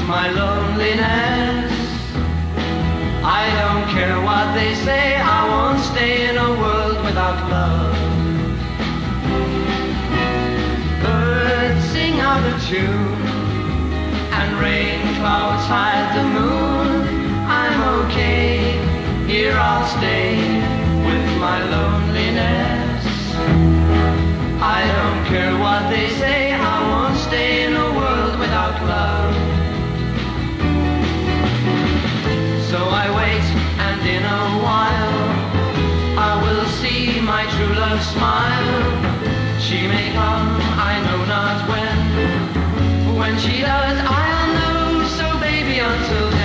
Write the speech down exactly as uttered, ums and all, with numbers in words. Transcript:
my loneliness. I don't care what they say, I won't stay in a world without love. Birds sing out of tune, and rain clouds hide the moon. I'm okay, here I'll stay with my loneliness. I don't care what they say, I won't stay in a world without love. So I wait, and in a while I will see my true love smile. She may come, I know not when. When she does, I'll know. So baby, until